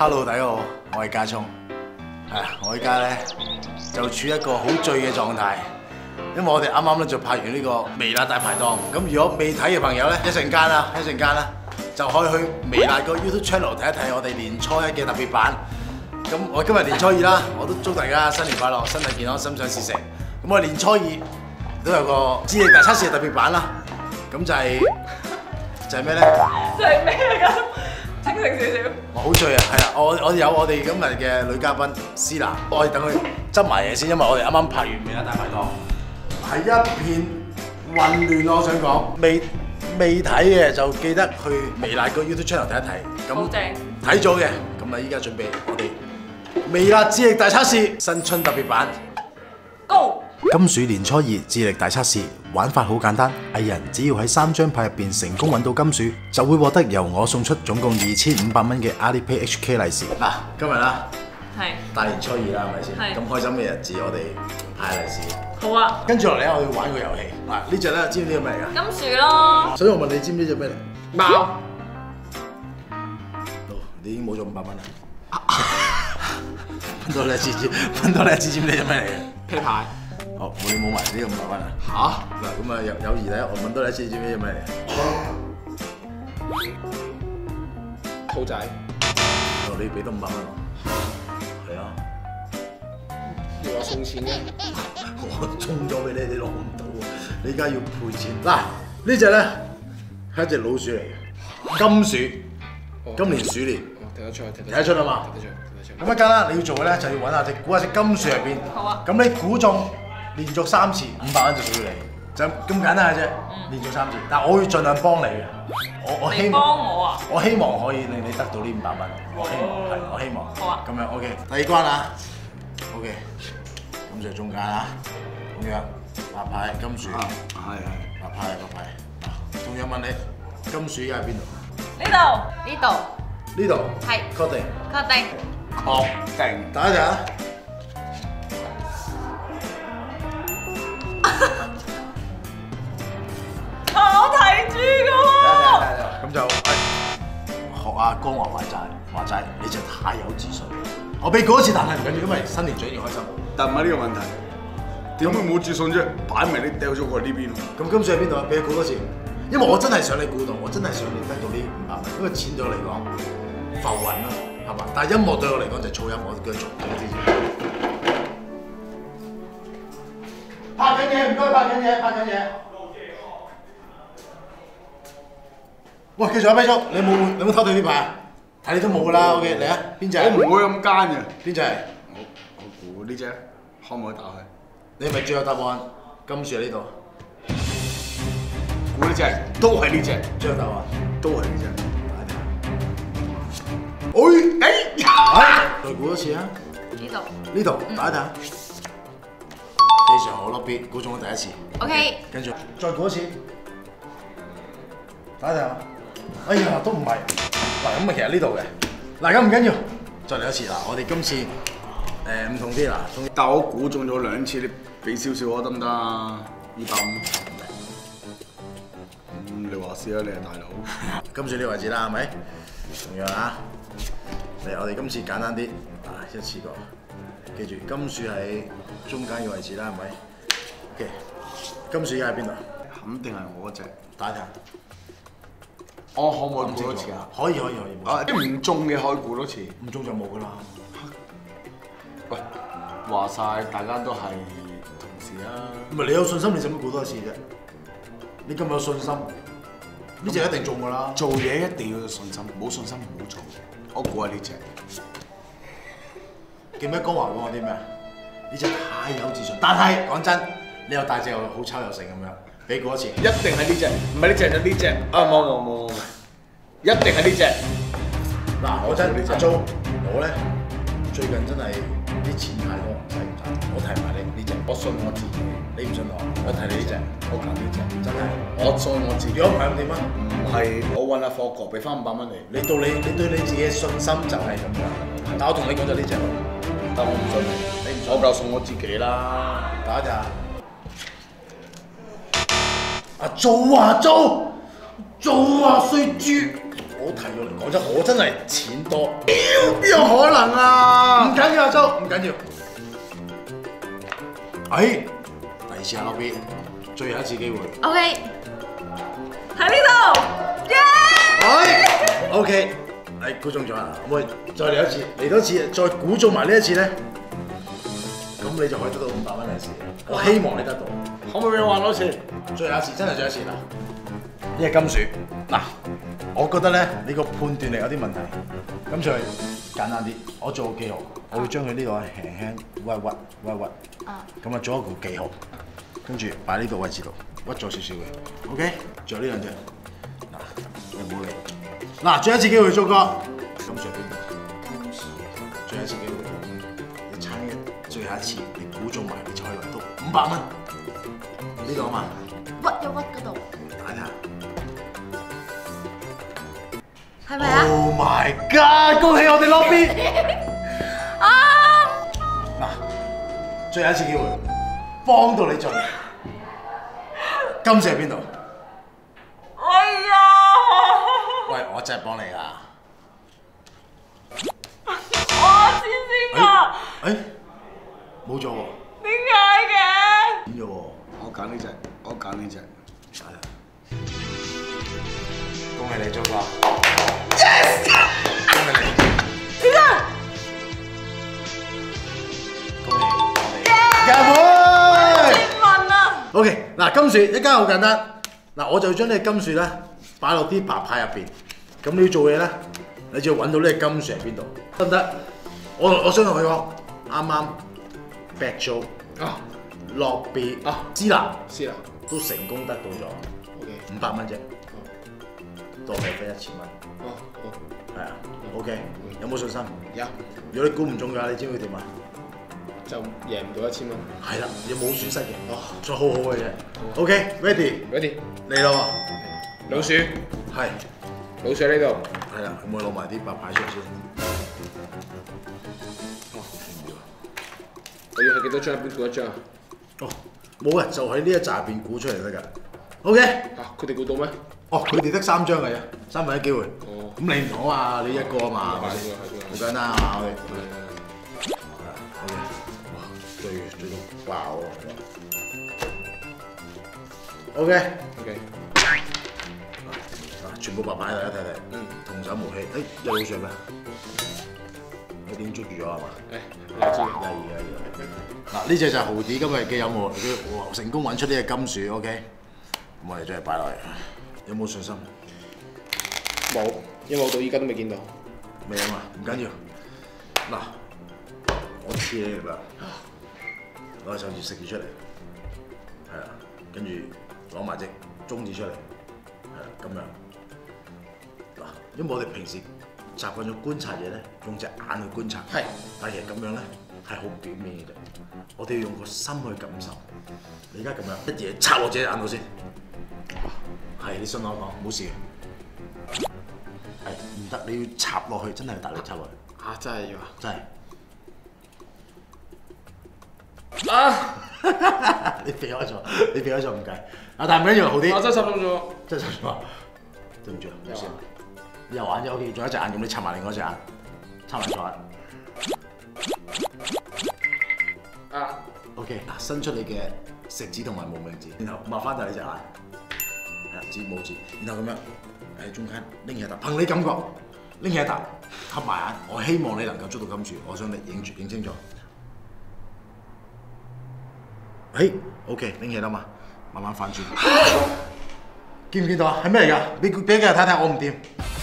Hello， 大家好，我係家聰。我而家咧就處一個好醉嘅狀態，因為我哋啱啱咧就拍完呢個微辣大排檔。咁如果未睇嘅朋友咧，一陣間啦，就可以去微辣個 YouTube channel 睇一睇我哋年初一嘅特別版。咁我今日年初二啦，我都祝大家新年快樂，身體健康，心想事成。咁我年初二都有個智力大測試嘅特別版啦。咁就係咩咧？ 就係咩咁？清醒少少。 我好醉啊，係啦，我有我哋今日嘅女嘉賓思娜，我哋等佢執埋嘢先，因為我哋啱啱拍完微辣大排檔，係一片混亂咯。我想講，未睇嘅就記得去微辣個 YouTube channel 睇一睇。咁好正。 睇咗嘅，咁啊依家準備我哋微辣智力大測試新春特別版。 Go！ 金鼠年初二智力大測試玩法好簡單，藝人只要喺3張牌入邊成功揾到金鼠，就會獲得由我送出總共2500蚊嘅 Alipay HK 利是。嗱，今日啦， 係大年初二啦，係咪先？ 係。 咁開心嘅日子，我哋派利是。 好啊。 跟住落嚟咧，我要玩個遊戲。嗱，呢隻咧，知唔知係咩嚟㗎？ 金樹咯。 所以我問你，知唔知隻咩嚟？ 貓。 你已經冇咗500蚊啦。分多你一次，知唔知隻咩嚟嘅？ 啤牌。 好，你冇埋呢個500蚊啊！嗱，咁啊友誼咧，我問多你一次，知唔知咩嚟？ 兔仔。 你俾多500蚊我。係啊。 要我送錢嘅。 我充咗俾你，你攞唔到喎。你而家要賠錢。嗱，呢隻咧係一隻老鼠嚟嘅，金鼠，今年鼠年。 睇得出， 睇得出啊嘛。 睇得出。 咁一間啦，你要做嘅咧就要揾估下隻金鼠入邊。 好啊。 咁你估中連續3次，500蚊就屬於你，就咁簡單嘅啫。連續3次，但我會盡量幫你嘅。我希望。 你幫我啊？ 我希望可以令你得到呢500蚊。我希望。 好啊。 咁樣 OK，第2關啊。OK，咁就中間啊。咁樣，白牌金鼠。係。白牌。仲有問你，金鼠而家喺邊度？呢度。 係。 確定。打一陣啊！ 我睇住㗎喎。 咁就學阿江華話齋，你真係太有自信。我俾過一次，但係唔緊要，因為新年最緊要開心。 但唔係呢個問題，點會冇自信啫？擺明你掉咗過嚟呢邊喎。 咁金鼠喺邊度啊？俾佢估多次，因為我真係想你估到，我真係想你得到呢500蚊，因為錢對我嚟講浮雲啦，係嘛？但係音樂對我嚟講就係噪音，我叫佢做，你知唔知？拍緊嘢，唔該，拍緊嘢。喂，繼續啊，飛叔，你冇偷對呢牌啊？睇你都冇㗎啦 ，OK，嚟啊，邊隻？ 我唔會咁奸嘅。 邊隻？ 我估呢隻，可唔可以打開？ 你係咪最後答案？金鼠喺呢度。 估呢隻，都係呢隻。 最後答案都係呢隻。 再估多次啊！呢度，打一打。非常好，Lobby，估中咗第一次。 OK。 跟住再估一次，打一打。哎呀，都唔係。嗱，咁啊，其實呢度嘅。嗱，咁唔緊要，再嚟一次。嗱，我哋今次唔同啲啦。 但我估中咗2次，你俾少少我得唔得啊？250。你話事啦，你係大佬。 金鼠呢個位置啦，係咪？同樣啊。嚟，我哋今次簡單啲，一次過。記住，金鼠喺中間嘅位置啦，係咪 ？OK， 金鼠而家喺邊度？ 肯定係我嗰隻。 打一下。 我可唔可以估多次啊？ 可以。 啲唔中嘅可以估多次。 唔中就冇㗎啦。 喂，話晒大家都係同事啊。 唔係你有信心，你使乜估多次啫？你咁有信心，呢隻一定中㗎啦。 做嘢一定要有信心，冇信心唔好做。我估係呢隻。 記唔記得江華講過啲咩？呢隻太有自信，但係講真，你又大隻又好抽又成咁樣，俾過一次。 一定係呢隻，唔係呢隻就呢隻。冇，一定係呢隻。 嗱，我真阿 Jo，我咧最近真係啲錢太多，使唔晒。我提埋你呢隻， 我信我自己。 你唔信我？我提你呢隻，我揀呢隻，真係。 我信我自己。 如果唔係咁點啊？ 唔係我揾阿霍哥俾翻500蚊你。 你對你自己嘅信心就係咁樣。但我同你講咗呢隻， 但我唔信你唔信我夠信我自己啦。 打一陣。阿 Jo 啊 Jo，衰豬！ 我提咗嚟講真，我真係錢多，邊有可能啊？唔緊要，阿周，唔緊要。第二次阿 Lobby， 最後一次機會。 OK， 喺呢度，耶 ！OK， 估中咗啊！可唔可以再嚟一次？嚟多次，再估中埋呢一次咧，咁你就可以得到500蚊利是。我希望你得到。可唔可以俾我玩多次？最後一次，真係最後一次啦！呢係金鼠嗱，我覺得咧你個判斷力有啲問題。咁再簡單啲，我做個記號，我會將佢呢個輕輕屈，咁啊做一個記號，跟住擺呢個位置度，屈咗少少嘅。OK， 仲有呢兩隻嗱，你唔好理。嗱，最後一次機會，蘇哥，金鼠喺邊度？最後一次機會，你撐一最後一次，你估中埋，你就可以攞到500蚊。呢度啊嘛， 屈一屈嗰度， 睇下。 係咪啊 ？Oh my god！ 恭喜我哋 Lobby！ 嗱，最後一次機會，幫到你盡。金蛇喺邊度？ 哎呀！ 喂，我真係幫你㗎。 我先啊！ 冇咗喎。 點解嘅？ 點咗喎？ 我揀呢隻，我揀呢隻。 係啊！恭喜你，蘇哥 ！Yes！ 恭喜你！ 點解？ 恭喜我哋入會！ 千問啊 OK， 嗱，金樹一間好簡單。嗱，我就將呢個金樹咧擺落啲白牌入邊。咁你要做嘢咧，你就要揾到呢個金樹喺邊度，得唔得？我想同佢講，啱啱 Back Joe Lobby 思南都成功得到咗500蚊啫，當你分1000蚊。係啊 ，OK， 有冇信心？ 有。 如果你估唔中㗎，你知唔知點啊？ 就贏唔到1000蚊。 係啦，你冇損失嘅，仲好好嘅啫。OK，ready， 嚟咯喎！ 老鼠， 係老鼠喺呢度。 係啦，可唔可以攞埋啲白牌出嚟先？ 我要係幾多張？邊估一張啊？ 哦，冇嘅，就喺呢一紮入邊估出嚟得㗎。OK。 佢哋估到咩？ 哦，佢哋得3張嘅啫，3分一機會。 哦。 咁你唔同啊嘛，你一個啊嘛，係咪先？好簡單啊嘛，我哋。OK。哇，最到爆啊 ！OK。全部白牌，大家睇睇。童叟無欺。有老鼠咩？你點捉住咗係嘛？嗱，呢隻就係豪啲今日嘅有冇？佢成功揾出呢隻金鼠 ，OK。咁我哋將佢擺落嚟，有冇信心？ 冇，因為我到依家都未見到。 未啊嘛，唔緊要。嗱，我黐你力啦，攞手指食住出嚟，係啦，跟住攞埋隻中指出嚟，係啦，咁樣。嗱，因為我哋平時習慣咗觀察嘢咧，用隻眼去觀察，係，但係其實咁樣咧係好表面嘅啫。我哋要用個心去感受。你而家咁樣一嘢插落自己眼度先，係你信我講，冇事。係唔得，你要插落去，真係要大力插落去。 啊，真係要啊！ 真係。啊！你避開咗，你避開咗唔計。啊，但係唔緊要，好啲。 我真係插中咗。 真係插中咗。對唔住啊，唔好意思。你右眼啫 ，OK， 仲有一隻眼，咁你插埋另外一隻眼，插埋左眼。 啊 ，OK， 嗱，伸出你嘅食指同埋無名指，然後擘翻大你隻眼，係指拇指，然後咁樣喺中間拎起一笪，憑你感覺拎起一笪，合埋眼，我希望你能夠捉到金樹，我想你影住影清楚。OK， 拎起啦嘛，慢慢反轉，見唔見到啊？係咩嚟㗎？你俾佢睇睇，我唔掂。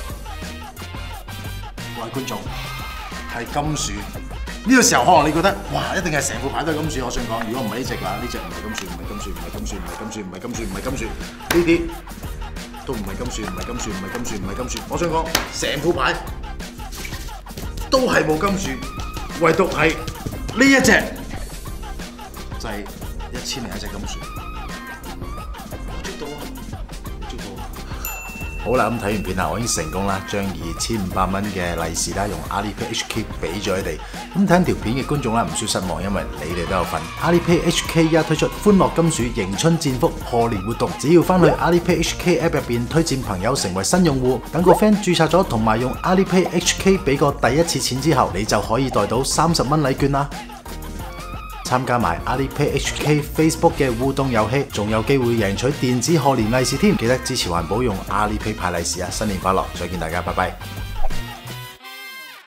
各位觀眾，係金樹。呢個時候可能你覺得，哇！一定係成副牌都係金樹。我想講，如果唔係呢隻嘅話，呢隻唔係金樹，唔係金樹，唔係金樹，唔係金樹，唔係金樹，唔係金樹，呢啲都唔係金樹，唔係金樹，唔係金樹，唔係金樹。我想講，成副牌都係冇金樹，唯獨係呢一隻就係1001隻金樹。我捉到啊！捉到啊！ 好啦，咁睇完片啊，我已經成功啦，將2500蚊嘅利是啦，用 Alipay HK 俾咗你哋。咁睇條片嘅觀眾啦，唔少失望，因為你哋都有份。Alipay HK 一推出歡樂金鼠迎春戰福賀年活動，只要翻去 Alipay HK App 入邊推薦朋友成為新用戶，等個 friend 註冊咗同埋用 Alipay HK 俾個第一次錢之後，你就可以袋到30蚊禮券啦。參加埋 Alipay HK Facebook 嘅互動遊戲，仲有機會贏取電子賀年利是添。記得支持環保，用 Alipay 派利是啊！新年快樂，再見大家，拜拜。